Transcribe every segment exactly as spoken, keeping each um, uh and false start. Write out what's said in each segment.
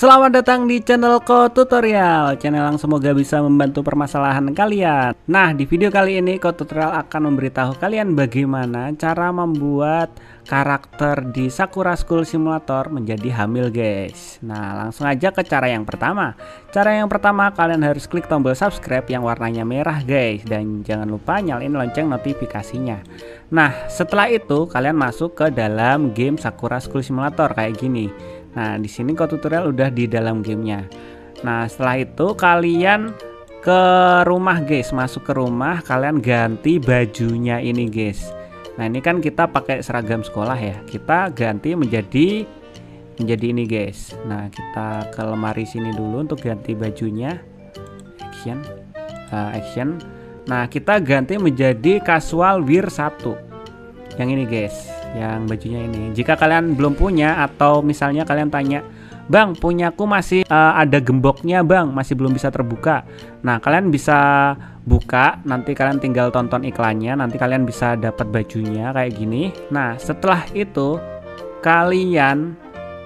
Selamat datang di channel Ko Tutorial, channel yang semoga bisa membantu permasalahan kalian. Nah, di video kali ini Ko Tutorial akan memberitahu kalian bagaimana cara membuat karakter di Sakura School Simulator menjadi hamil, guys. Nah, langsung aja ke cara yang pertama. Cara yang pertama, kalian harus klik tombol subscribe yang warnanya merah, guys, dan jangan lupa nyalain lonceng notifikasinya. Nah, setelah itu kalian masuk ke dalam game Sakura School Simulator kayak gini. Nah, di sini Ko Tutorial udah di dalam gamenya. Nah, setelah itu kalian ke rumah, guys. Masuk ke rumah, kalian ganti bajunya ini, guys. Nah, ini kan kita pakai seragam sekolah ya. Kita ganti menjadi menjadi ini, guys. Nah, kita ke lemari sini dulu untuk ganti bajunya. Action, uh, action. Nah, kita ganti menjadi casual wear satu. Yang ini, guys, yang bajunya ini. Jika kalian belum punya atau misalnya kalian tanya, "Bang, punyaku masih uh, ada gemboknya, Bang, masih belum bisa terbuka." Nah, kalian bisa buka, nanti kalian tinggal tonton iklannya, nanti kalian bisa dapat bajunya kayak gini. Nah, setelah itu kalian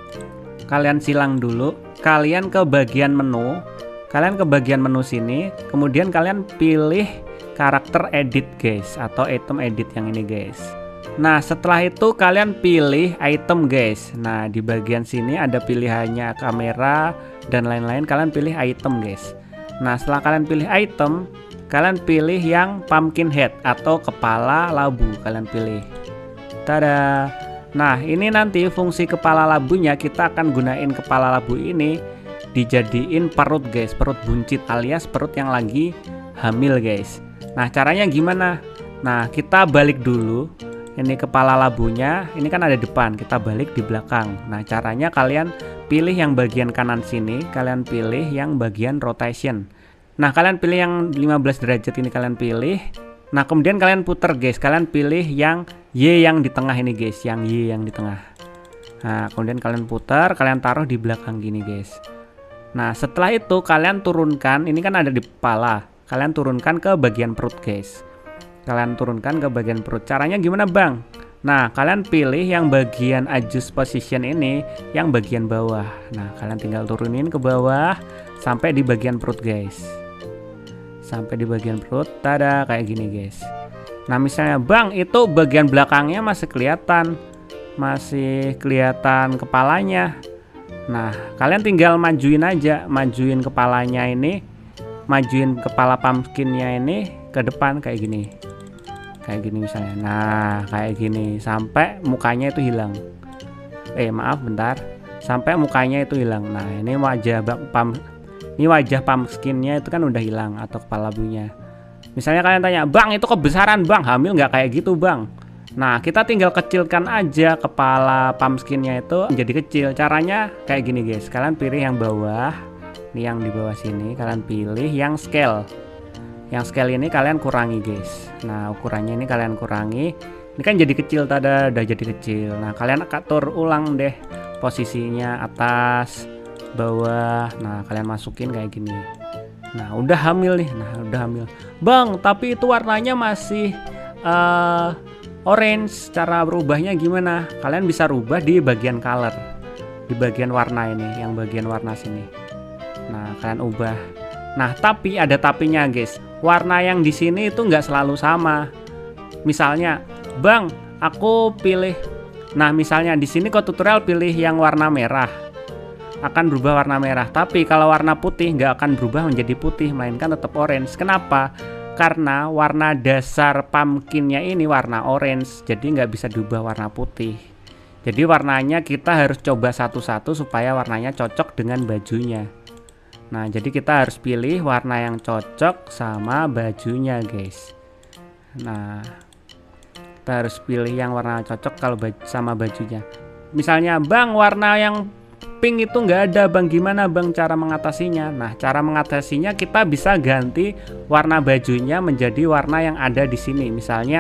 kalian silang dulu, kalian ke bagian menu, kalian ke bagian menu sini, kemudian kalian pilih karakter edit, guys, atau item edit yang ini, guys. Nah, setelah itu kalian pilih item, guys. Nah, di bagian sini ada pilihannya kamera dan lain-lain. Kalian pilih item, guys. Nah, setelah kalian pilih item, kalian pilih yang pumpkin head atau kepala labu. Kalian pilih. Tada. Nah, ini nanti fungsi kepala labunya kita akan gunain kepala labu ini dijadiin perut, guys. Perut buncit alias perut yang lagi hamil, guys. Nah, caranya gimana? Nah, kita balik dulu. Ini kepala labunya, ini kan ada depan, kita balik di belakang. Nah, caranya kalian pilih yang bagian kanan sini, kalian pilih yang bagian rotation. Nah, kalian pilih yang lima belas derajat ini, kalian pilih. Nah, kemudian kalian puter, guys, kalian pilih yang Y yang di tengah ini, guys, yang Y yang di tengah. Nah, kemudian kalian putar, kalian taruh di belakang gini, guys. Nah, setelah itu kalian turunkan, ini kan ada di kepala, kalian turunkan ke bagian perut, guys. Kalian turunkan ke bagian perut. Caranya gimana, Bang? Nah, kalian pilih yang bagian adjust position ini, yang bagian bawah. Nah, kalian tinggal turunin ke bawah sampai di bagian perut, guys. Sampai di bagian perut, tada, kayak gini, guys. Nah, misalnya, Bang, itu bagian belakangnya masih kelihatan, masih kelihatan kepalanya. Nah, kalian tinggal majuin aja, majuin kepalanya ini, majuin kepala pumpkinnya ini ke depan kayak gini. Kayak gini misalnya. Nah, kayak gini sampai mukanya itu hilang. Eh, maaf bentar. Sampai mukanya itu hilang. Nah, ini wajah pump ini wajah pumpkinnya itu kan udah hilang atau kepala labunya. Misalnya kalian tanya, "Bang, itu kebesaran, Bang. Hamil nggak kayak gitu, Bang?" Nah, kita tinggal kecilkan aja kepala pumpkinnya itu menjadi kecil. Caranya kayak gini, guys. Kalian pilih yang bawah. Ini yang di bawah sini, kalian pilih yang scale. Yang scale ini kalian kurangi, guys. Nah, ukurannya ini kalian kurangi. Ini kan jadi kecil, tada, udah jadi kecil. Nah, kalian atur ulang deh posisinya, atas, bawah. Nah, kalian masukin kayak gini. Nah, udah hamil nih. Nah, udah hamil. "Bang, tapi itu warnanya masih uh, orange. Cara berubahnya gimana?" Kalian bisa rubah di bagian color, di bagian warna ini, yang bagian warna sini. Nah, kalian ubah. Nah, tapi ada tapinya, guys. Warna yang di sini itu nggak selalu sama. Misalnya, "Bang, aku pilih." Nah, misalnya di sini Ko Tutorial pilih yang warna merah, akan berubah warna merah. Tapi kalau warna putih nggak akan berubah menjadi putih, melainkan tetap orange. Kenapa? Karena warna dasar pumpkinnya ini warna orange, jadi nggak bisa diubah warna putih. Jadi warnanya kita harus coba satu-satu supaya warnanya cocok dengan bajunya. Nah, jadi kita harus pilih warna yang cocok sama bajunya, guys. Nah, kita harus pilih yang warna cocok kalau baju sama bajunya. Misalnya, "Bang, warna yang pink itu nggak ada, Bang. Gimana, Bang, cara mengatasinya?" Nah, cara mengatasinya kita bisa ganti warna bajunya menjadi warna yang ada di sini. Misalnya,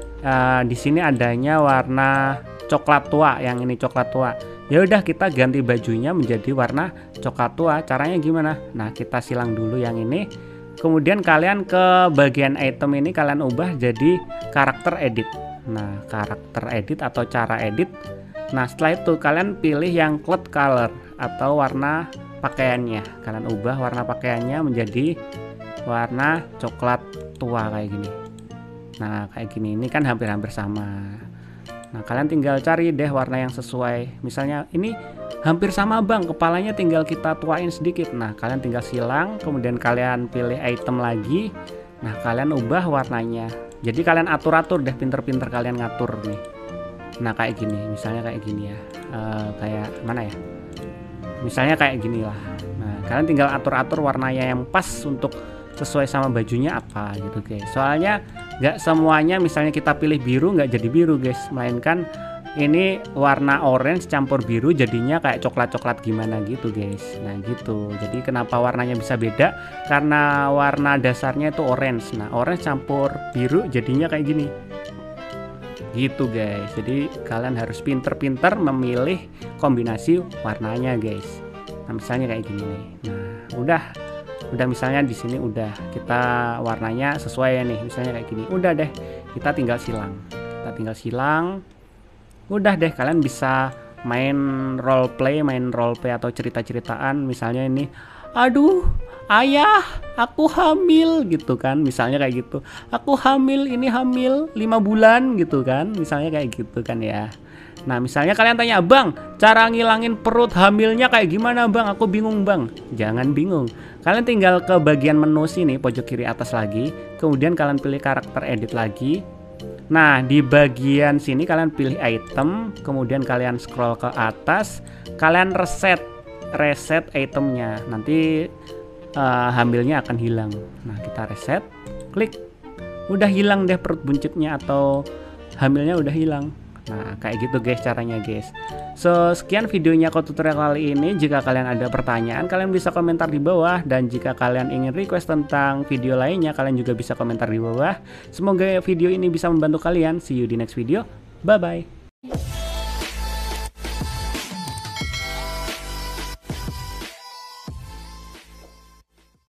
uh, di sini adanya warna coklat tua, yang ini coklat tua. Ya udah, kita ganti bajunya menjadi warna coklat tua. Caranya gimana? Nah, kita silang dulu yang ini. Kemudian kalian ke bagian item ini kalian ubah jadi karakter edit. Nah, karakter edit atau cara edit. Nah, setelah itu kalian pilih yang cloud color atau warna pakaiannya. Kalian ubah warna pakaiannya menjadi warna coklat tua kayak gini. Nah kayak gini, ini kan hampir-hampir sama. Nah kalian tinggal cari deh warna yang sesuai. Misalnya ini hampir sama bang, kepalanya tinggal kita tuain sedikit. Nah kalian tinggal silang, kemudian kalian pilih item lagi. Nah kalian ubah warnanya. Jadi kalian atur-atur deh, pinter-pinter kalian ngatur nih. Nah kayak gini, misalnya kayak gini ya, uh, kayak mana ya, misalnya kayak gini lah. Nah kalian tinggal atur-atur warnanya yang pas untuk sesuai sama bajunya apa gitu guys. Soalnya nggak semuanya misalnya kita pilih biru nggak jadi biru guys, melainkan ini warna orange campur biru jadinya kayak coklat-coklat gimana gitu guys. Nah gitu, jadi kenapa warnanya bisa beda, karena warna dasarnya itu orange. Nah orange campur biru jadinya kayak gini gitu guys. Jadi kalian harus pinter-pinter memilih kombinasi warnanya guys. Nah misalnya kayak gini nih. Nah udah udah misalnya di sini udah kita warnanya sesuai ya nih, misalnya kayak gini. Udah deh, kita tinggal silang. Kita tinggal silang. Udah deh, kalian bisa main role play, main role play atau cerita-ceritaan. Misalnya ini, aduh ayah aku hamil gitu kan, misalnya kayak gitu. Aku hamil, ini hamil lima bulan gitu kan, misalnya kayak gitu kan ya. Nah misalnya kalian tanya, bang cara ngilangin perut hamilnya kayak gimana bang, aku bingung bang. Jangan bingung, kalian tinggal ke bagian menu sini pojok kiri atas lagi, kemudian kalian pilih karakter edit lagi. Nah di bagian sini kalian pilih item, kemudian kalian scroll ke atas, kalian reset reset itemnya, nanti uh, hamilnya akan hilang. Nah kita reset, klik, udah hilang deh perut buncitnya atau hamilnya udah hilang. Nah kayak gitu guys caranya guys. So sekian videonya Code Tutorial kali ini. Jika kalian ada pertanyaan kalian bisa komentar di bawah, dan jika kalian ingin request tentang video lainnya kalian juga bisa komentar di bawah. Semoga video ini bisa membantu kalian. See you di next video, bye bye.